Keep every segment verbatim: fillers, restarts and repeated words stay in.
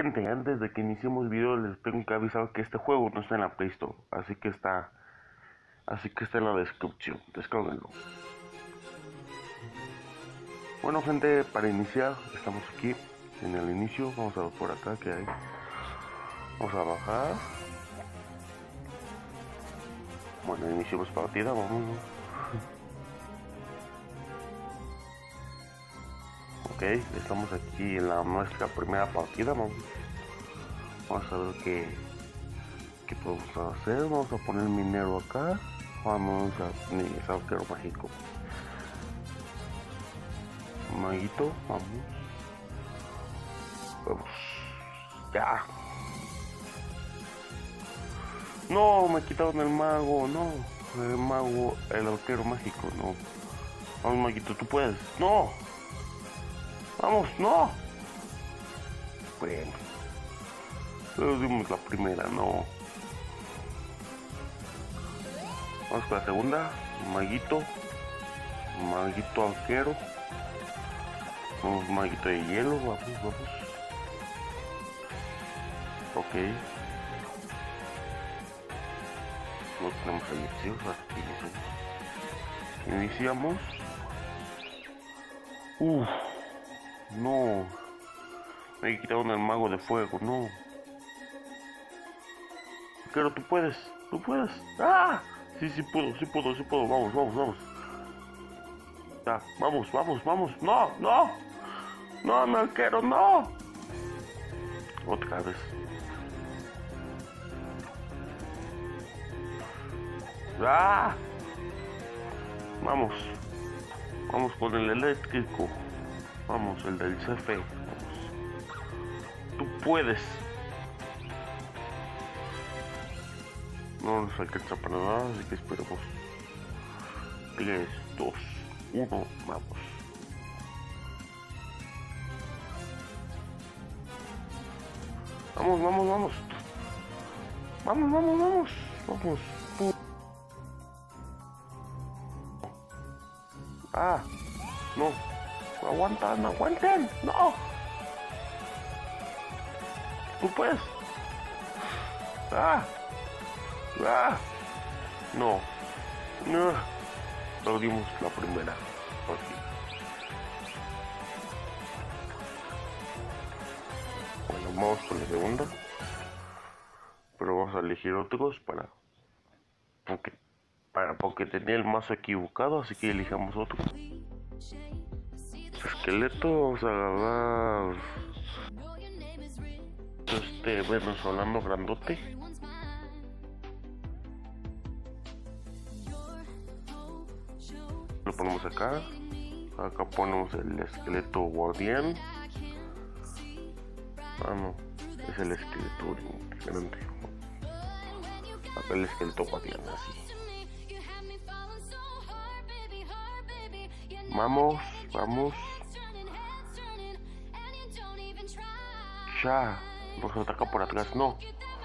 Gente, antes de que iniciemos el video les tengo que avisar que este juego no está en la Play Store, así que está así que está en la descripción, descárguenlo. Bueno gente, para iniciar, estamos aquí en el inicio, vamos a ver por acá que hay. Vamos a bajar. Bueno, iniciamos partida, vamos. Ok, estamos aquí en la nuestra primera partida, vamos. Vamos a ver qué, qué podemos hacer. Vamos a poner minero acá. Vamos a poner el arquero mágico. Maguito, vamos. Vamos. Ya. No, me quitaron el mago, no. El mago, el arquero mágico, no. Vamos, Maguito, tú puedes. No. Vamos, no. Bueno. Pero dimos la primera, no. Vamos con la segunda. Maguito. Maguito arquero. Vamos, Maguito de hielo, vamos, vamos. Ok. No tenemos elección, aquí iniciamos. Uff, no. Me quitaron el mago de fuego, no. Pero tú puedes, tú puedes. ¡Ah! Sí, sí puedo, sí puedo, sí puedo. Vamos, vamos, vamos. Ya, vamos, vamos, vamos. No, no. No, no quiero, no. Otra vez. ¡Ah! Vamos. Vamos con el eléctrico. Vamos, el del C F. Vamos. Tú puedes. No nos alcanza para nada, así que esperemos. tres, dos, uno, vamos. Vamos, vamos, vamos. Vamos, vamos, vamos. Vamos. Ah, no. Aguantan, aguanten. No. Tú puedes. Ah. Ah. No. No. Perdimos la primera partida. Bueno, vamos con la segunda. Pero vamos a elegir otros para... Porque, para, porque tenía el mazo equivocado, así que elijamos otro. Esqueleto, vamos a agarrar... Este venezolano grandote. Lo ponemos acá. Acá ponemos el esqueleto guardián. Ah, no. Es el esqueleto grande. Acá el esqueleto guardián, así. Vamos, vamos. Ya. Nos ataca por atrás, no.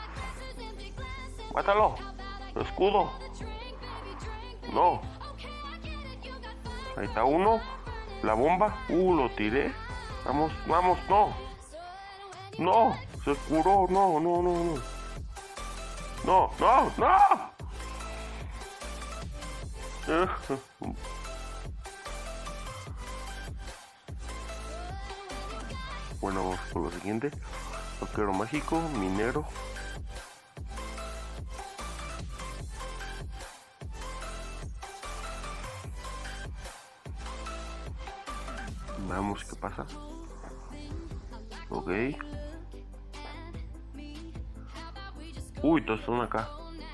Mátalo. Escudo. No. Ahí está uno. La bomba. Uh, lo tiré. Vamos, vamos, no. No. Se curó. No, no, no, no. No, no, no. Bueno, vamos con lo siguiente. Arquero mágico, minero. Veamos qué pasa. Ok. Uy, todos están acá.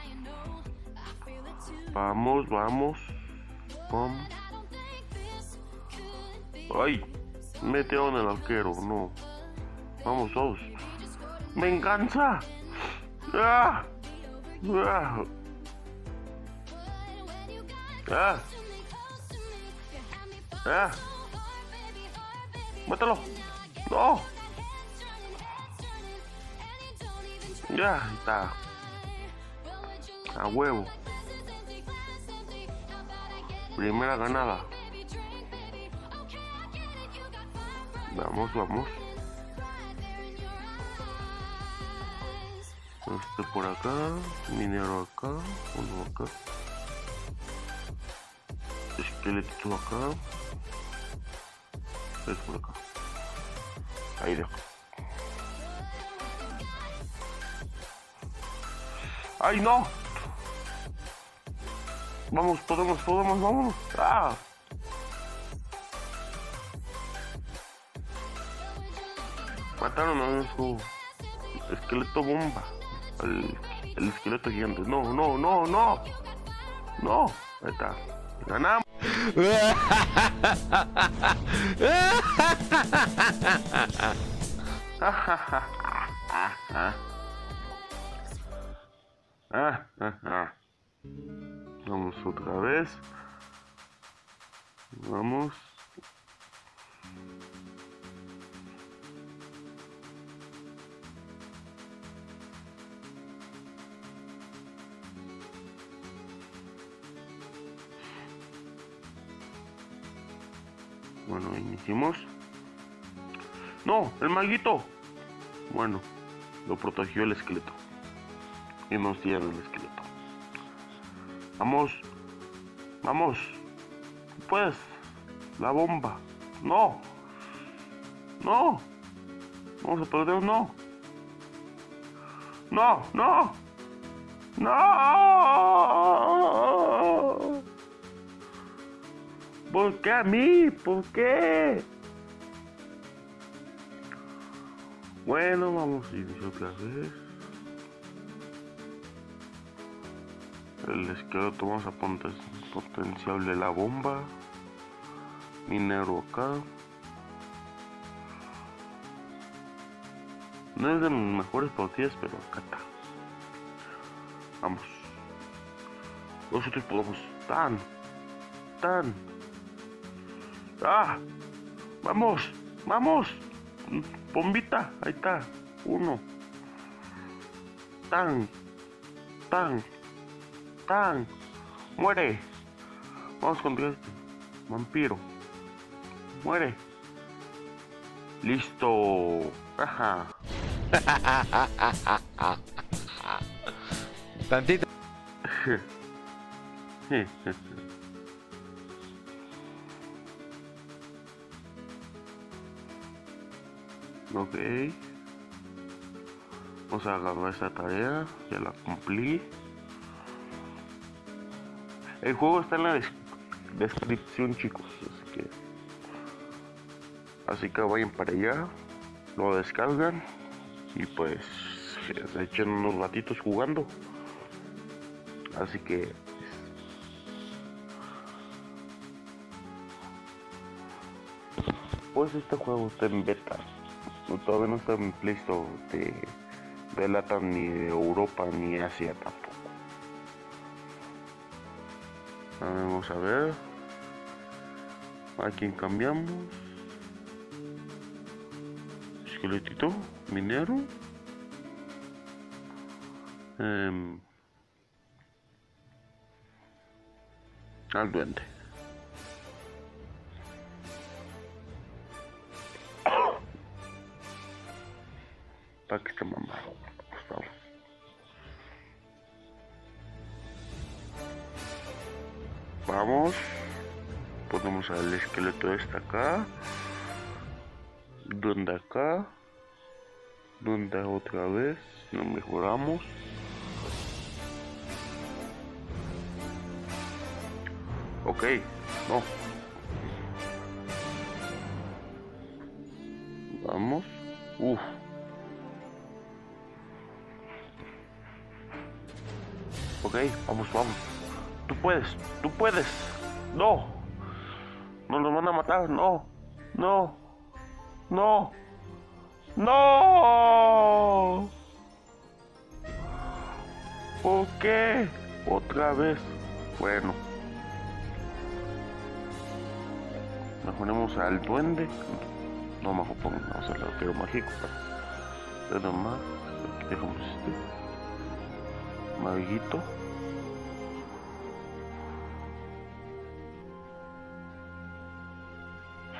Vamos, vamos. Pum. Ay, metieron el arquero, no. Vamos, todos. ¡Venganza! ¡Ah! ¡Ah! ¡Ah! ¡Ah! ¡Mátalo! ¡No! Ya, ahí está. A huevo. Primera ganada. Vamos, vamos. Este por acá, minero acá, uno acá, esqueleto acá, es por acá, ahí dejo. ¡Ay, no! Vamos, podemos, podemos, vamos. ¡Ah! Mataron a su esqueleto bomba. El, el esqueleto gigante. No, no, no, no. No. Ahí está. Ganamos. Ah, ah, ah. Vamos otra vez. Vamos. Bueno, iniciamos. ¡No! ¡El maguito! Bueno, lo protegió el esqueleto. Y nos dieron el esqueleto. Vamos. Vamos. Pues. La bomba. No. No. Vamos a perder, no. No, no. No. ¿Por qué a mí? ¿Por qué? Bueno, vamos a iniciar otra vez. El esqueleto, vamos a potenciarle la bomba. Minero acá. No es de las mejores partidas, pero acá está. Vamos. Nosotros podemos. Tan. Tan. ¡Ah! ¡Vamos! ¡Vamos! Bombita. Ahí está. Uno. Tan. Tan. Tan. Muere. Vamos contra este vampiro. Muere. Listo. Ajá. Tantito. Ok. Vamos a agarrar esa tarea. Ya la cumplí. El juego está en la des descripción, chicos. Así que, así que vayan para allá. Lo descargan. Y pues se echan unos ratitos jugando. Así que pues este juego está en beta. No, todavía no está en Play Store de, de Latam, ni de Europa, ni Asia tampoco. Vamos a ver. ¿A quién cambiamos? Esqueletito, minero. Eh, al duende. Para que esté mamado, por favor. Vamos. Ponemos al esqueleto este acá. Duende acá. Duende otra vez. Lo mejoramos. Ok, no. Vamos. Uf. Ok, vamos, vamos. Tú puedes, tú puedes. No. Nos lo van a matar, no. No. No. No. ¿Por qué? Otra vez. Bueno. Mejoremos al duende. No, mejor pongamos el arquero mágico. Nada más. Aquí dejamos este. Maguito.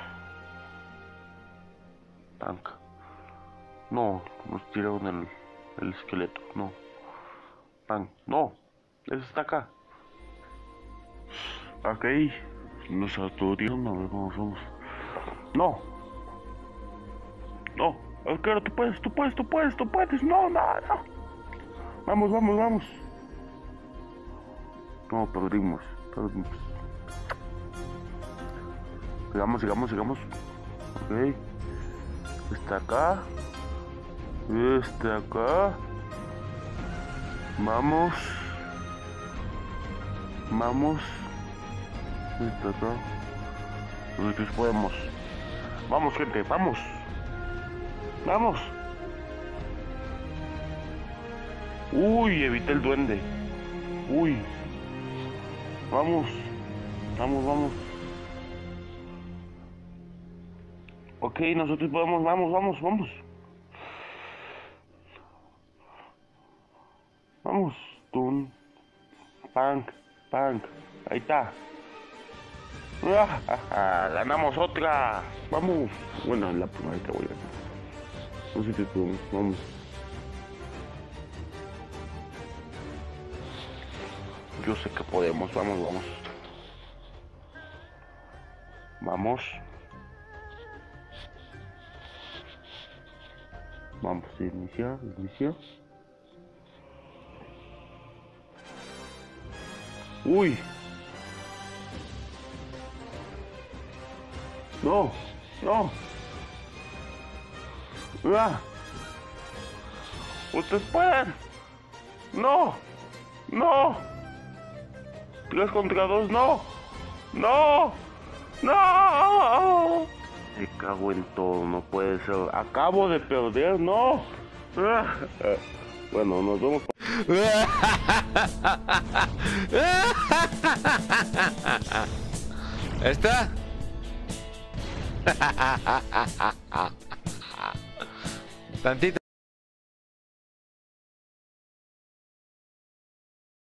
Tanca. No, nos tiraron el, el esqueleto, no. Pan, no. Ese está acá. Ok. Nos autorizan, a ver cómo somos. No. No. Arquero, tú puedes, tú puedes, tú puedes, tú puedes. No, no, no. Vamos, vamos, vamos. No, perdimos. Perdimos. Sigamos, sigamos, sigamos. Ok. Está acá. Este acá. Vamos. Vamos. Este acá. Nosotros podemos. Vamos, gente, vamos. Vamos. Uy, evité el duende. Uy. Vamos. Vamos, vamos. Ok, nosotros podemos, vamos, vamos, vamos. Vamos. Tun. Punk. Punk. Ahí está. Ah, ah, ah, ganamos otra. Vamos. Bueno, la primera que voy a ganar. No sé si podemos. Vamos. Yo sé que podemos. Vamos, vamos. Vamos. Vamos a iniciar, iniciar. Uy. No, no. Ah. Ustedes pueden. No, no. Tres contra dos, no. No, no. Me cago en todo, no puede ser. Acabo de perder, no. Bueno, nos vemos. ¿Esta? Tantito.